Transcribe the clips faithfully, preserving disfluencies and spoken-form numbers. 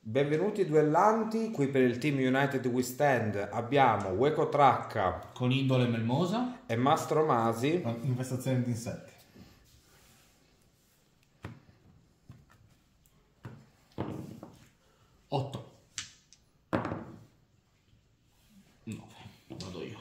Benvenuti duellanti, qui per il team United We Stand abbiamo Hueco Tracca con Indole Melmosa e Mastro Masi. Con infestazione di insetti. otto nove, vado io.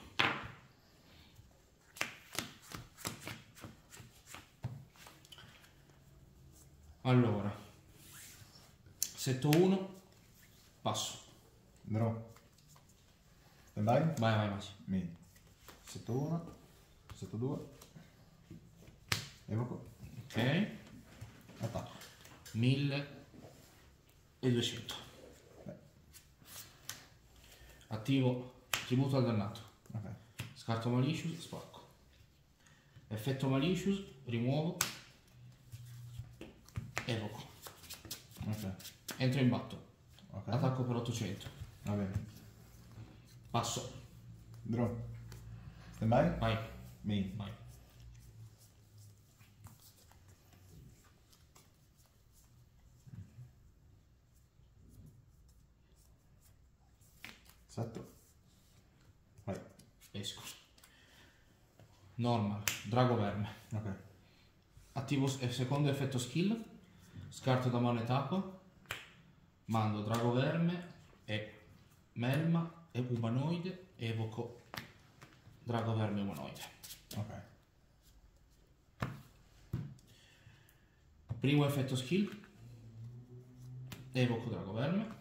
Allora setto uno, passo. Draw. Stand by. Vai, vai, vai. Mi. setto uno, setto due. Evoco. Ok. Attacco. milleduecento. Beh. Attivo tributo al dannato. Ok. Scarto Malicious, spacco. Effetto Malicious, rimuovo. Evoco. Ok. Entro in batto. Ok. Attacco per ottocento. Va bene. Passo. Draw. Stand by. Vai. Mi. Vai. Setto. Vai. Esco. Normal. Drago Verme. Ok. Attivo s- secondo effetto skill. Scarto da mano e taco. Mando Drago Verme e Melma e umanoide. Evoco Drago Verme umanoide. Ok. Primo effetto skill. Evoco Drago Verme.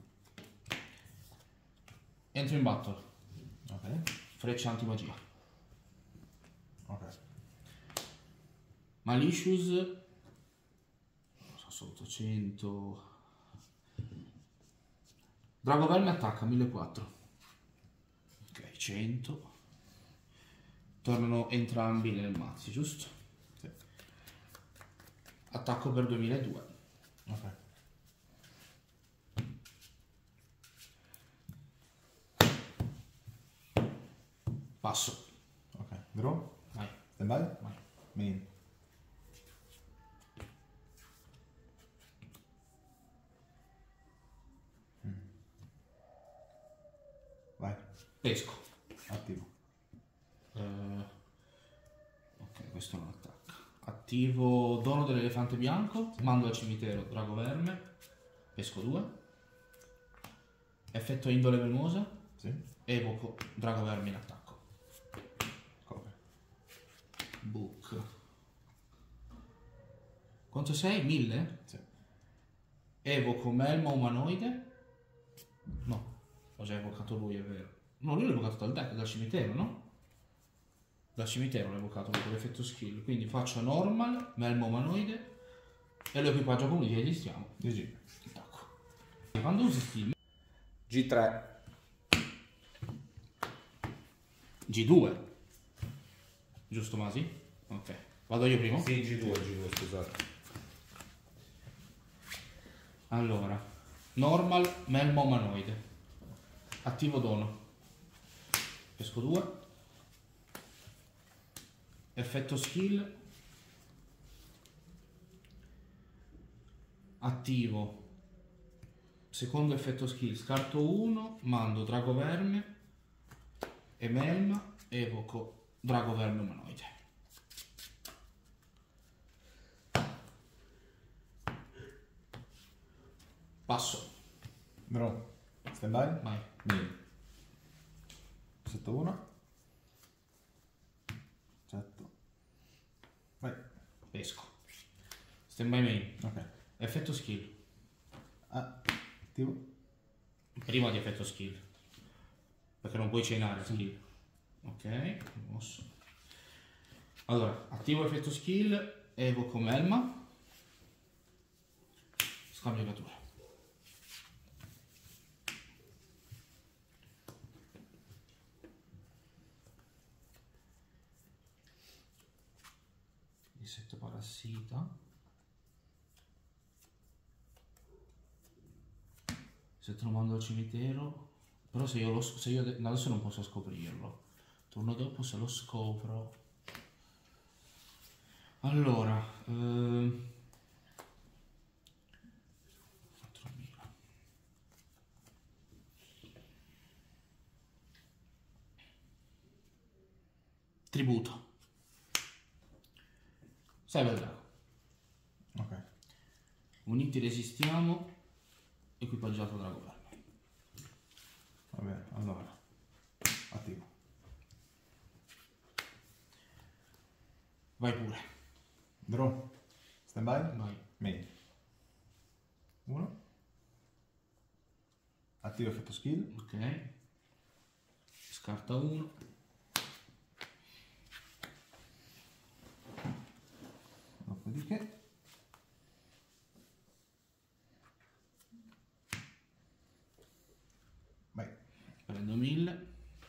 Entro in battle. Ok. Freccia antimagia. Ok. Malicious. Non so, sotto cento. Drago Verme attacca millequattrocento. Ok, cento. Tornano entrambi nel mazzo, giusto? Sì. Attacco per duemiladuecento. Ok. Passo. Ok. Draw. Vai, Stand by. vai. Mi. Mm. Vai. Pesco. Attivo. Eh, ok, questo non attacca. Attivo dono dell'elefante bianco. Mando al cimitero Drago Verme. Pesco due. Effetto Indole Melmosa. Sì. Evoco Drago Verme in attacco. Copre. Book. Quanto sei? mille? Sì. Evoco Melma umanoide. No, ho già evocato lui, è vero. No, lui l'ho evocato dal deck, dal cimitero, no? Dal cimitero l'ho evocato con l'effetto skill. Quindi faccio normal, Melma umanoide e lo equipaggio come gli esistiamo. G G. Attacco. Quando usi skill? G tre. G due. Giusto, Masi? Ok. Vado io primo? Sì, G due, G due, scusate. Allora, normal, Melma umanoide. Attivo dono. Pesco due. Effetto skill. Attivo. Secondo effetto skill. Scarto uno. Mando Drago Verme e Melma. Evoco Drago Verme umanoide. Passo. Draw. Stand by. Vai. Mi. setto uno. setto. Vai. Pesco. Stand by main. Ok. Effetto skill. Attivo. Prima di effetto skill. Perché non puoi chainare skill. Ok. Mosso. Allora, attivo effetto skill. Evoco Melma. Scambio cattura. Dissetto parassita. Se te lo mando al cimitero. Però se io, lo, se io adesso non posso scoprirlo. Turno dopo se lo scopro. Allora. Ehm, quattromila. Tributo. Sei bel drago. Ok. Uniti resistiamo. Equipaggiato drago verme. Va bene, allora. Attivo. Vai pure. Draw. Stand by. Vai. Main. uno. Attivo effetto skill. Ok. Scarta uno. Dopodiché. Vai. Prendo mille.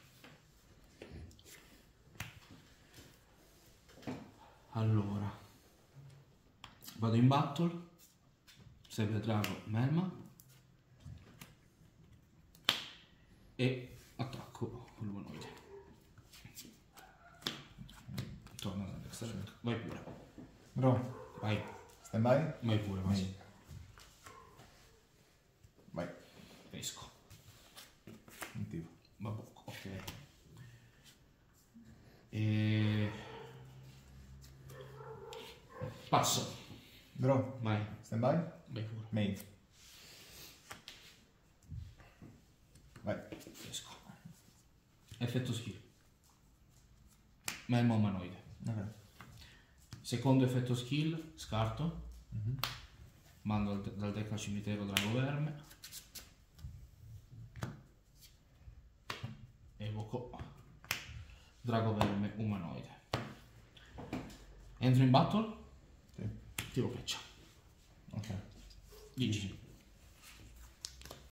Allora. Vado in battle. Serve drago Melma. E attacco con l'umanoide. Torna da destra. Vai pure. Draw. Vai. Stand by. Vai pure, vai. Main. Vai. Esco. Attivo. Vabbè, ok. E... Passo. Draw. Vai. Stand by. Vai pure. Main. Vai. Esco. Effetto skill. Melma umanoide. Ok. Secondo effetto skill, scarto. Mhm. Mando al- dal deck al cimitero drago verme. Evoco drago verme umanoide. Entro in battle. Sì. Tiro freccia. Ok. dieci.